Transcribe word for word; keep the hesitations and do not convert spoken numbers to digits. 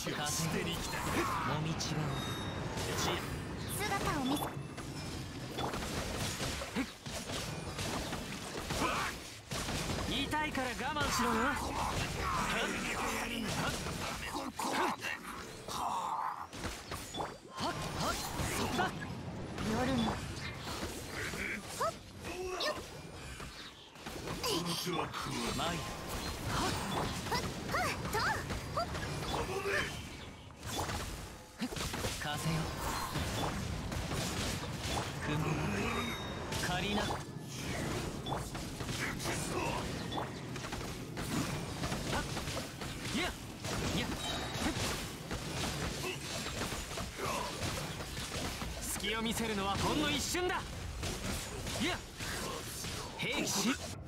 死を捨てに来た。 もみちが姿を見せ痛いから我慢しろよ。そこだ。 夜のマイ風よ雲借りな。いやいや隙を見せるのはほんの一瞬だ。いや兵士